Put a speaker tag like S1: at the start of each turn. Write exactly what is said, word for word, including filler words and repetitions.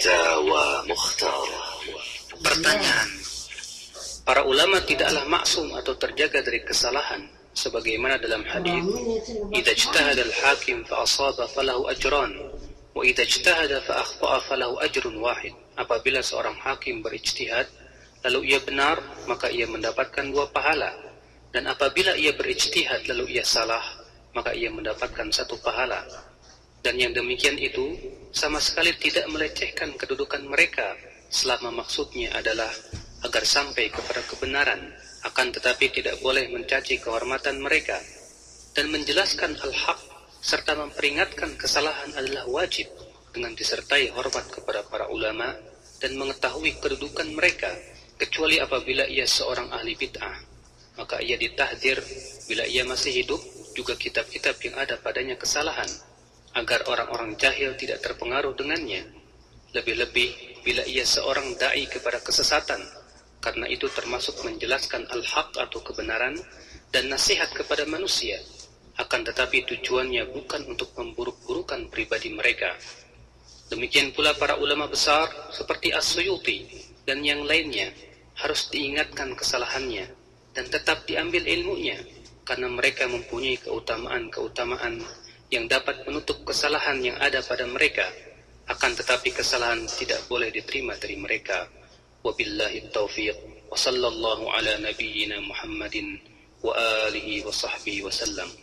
S1: Fatawa Mukhtarah.
S2: Pertanyaan: para ulama tidaklah maksum atau terjaga dari kesalahan, sebagaimana dalam hadis, "Idza ijtahada al-hakim fa asaba falahu ajran, wa idza ijtahada fa akhta'a falahu ajrun wahid." Apabila seorang hakim berijtihad lalu ia benar, maka ia mendapatkan dua pahala, dan apabila ia berijtihad lalu ia salah, maka ia mendapatkan satu pahala. Dan yang demikian itu sama sekali tidak melecehkan kedudukan mereka, selama maksudnya adalah agar sampai kepada kebenaran, akan tetapi tidak boleh mencaci kehormatan mereka. Dan menjelaskan al-haq serta memperingatkan kesalahan adalah wajib, dengan disertai hormat kepada para ulama dan mengetahui kedudukan mereka, kecuali apabila ia seorang ahli bid'ah, maka ia ditahdzir bila ia masih hidup juga kitab-kitab yang ada padanya kesalahan, agar orang-orang jahil tidak terpengaruh dengannya. Lebih-lebih bila ia seorang da'i kepada kesesatan, karena itu termasuk menjelaskan al-haq atau kebenaran dan nasihat kepada manusia, akan tetapi tujuannya bukan untuk memburuk-burukan pribadi mereka. Demikian pula para ulama besar seperti As-Suyuti dan yang lainnya harus diingatkan kesalahannya dan tetap diambil ilmunya, karena mereka mempunyai keutamaan-keutamaan yang dapat menutup kesalahan yang ada pada mereka, akan tetapi kesalahan tidak boleh diterima dari mereka. Wabillahi taufiq, wa sallallahu ala nabiyyina Muhammadin wa alihi wa sahbihi wa sallam.